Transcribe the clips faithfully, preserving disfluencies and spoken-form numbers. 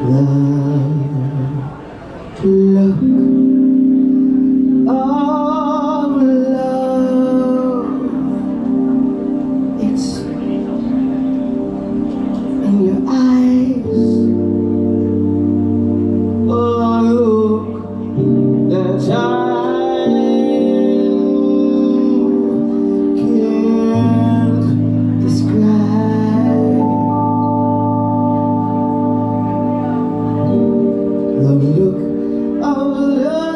The look of love, it's in your eyes. Oh, look that time can't describe. The look of love.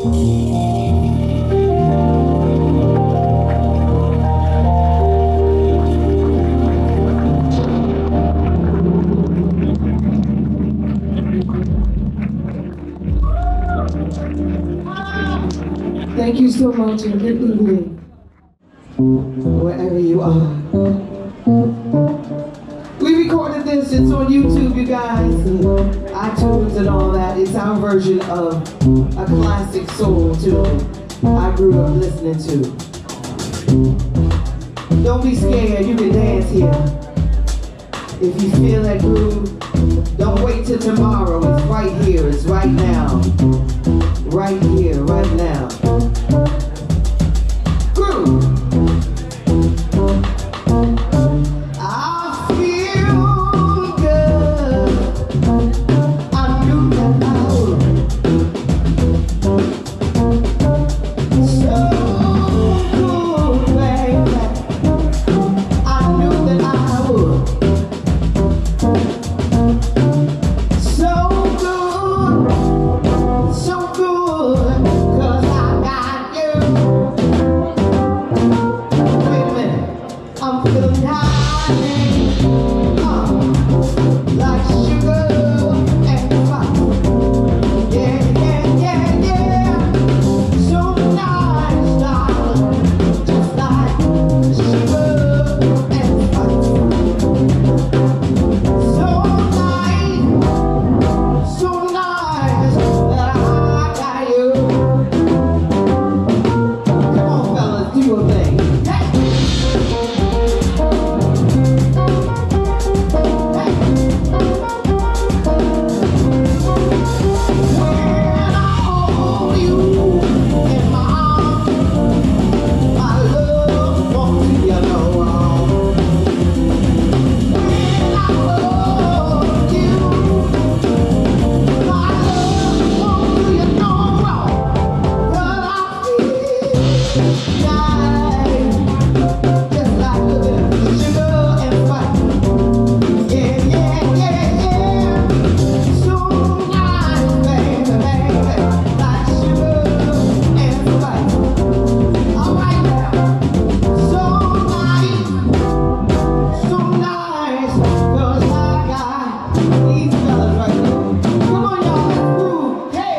Thank you so much and good evening, wherever you are. We recorded this, it's on YouTube, you guys, and iTunes and all that. It's our version of a classic soul tune I grew up listening to. Don't be scared, you can dance here. If you feel that groove, don't wait till tomorrow. It's right here, it's right now. Right here, right now. Groove. I feel good. I knew that I would. So good, baby. I knew that I would. So good. So good, 'cause I got you. Wait a minute, I'm feeling high, uh, like sugar and fire. Yeah, yeah, yeah, yeah. So nice, darling, just like sugar and fire. So nice, so nice that I got you. Come on, fellas, do your thing. Hey. Hey. When I hold you in my arms, my love won't leave you no wrong. When I hold you, my love won't do you no wrong. 'Cause I feel nice, just like sugar and fire. Yeah, yeah, yeah, yeah. So nice, baby, baby, like sugar and fire. All right now. So nice, so nice, 'cause I got these fellas right here. Come on, y'all, let's groove. Hey.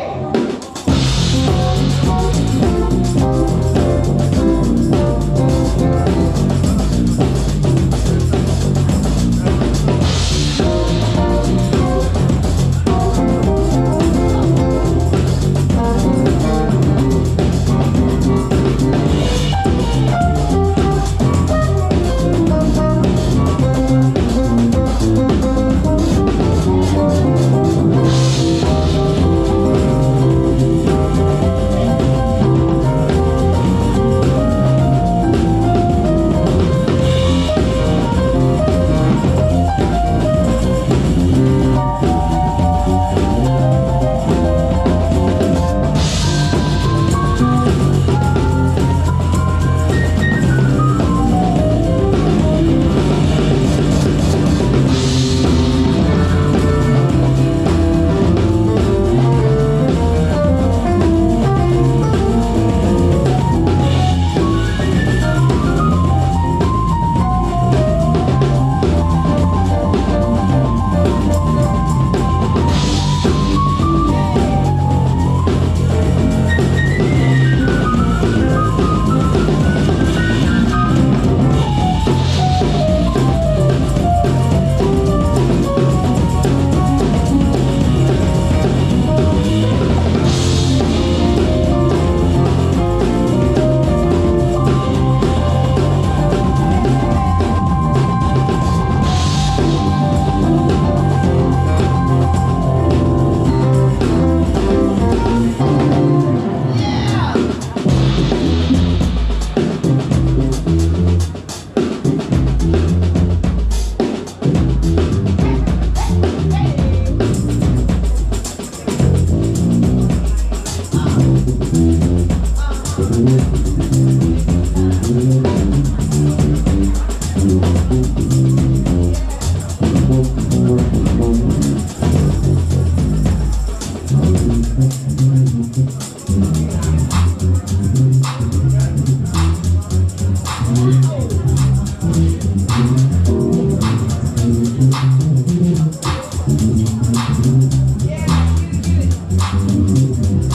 Thank you.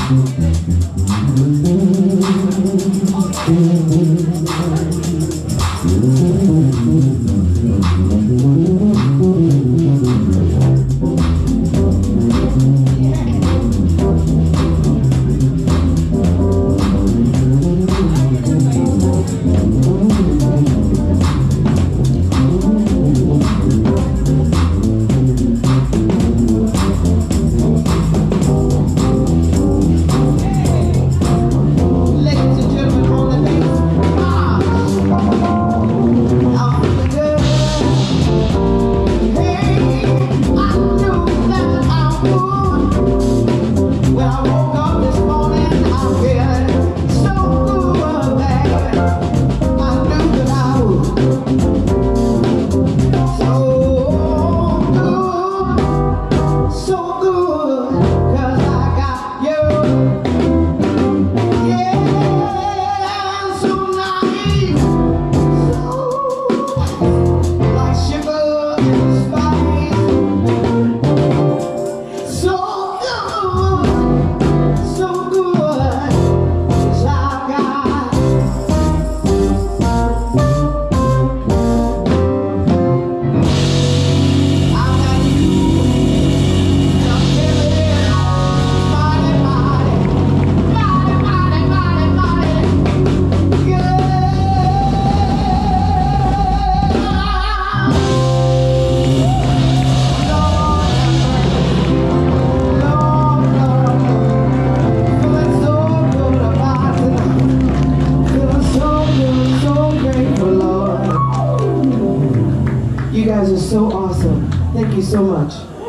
You guys are so awesome. Thank you so much.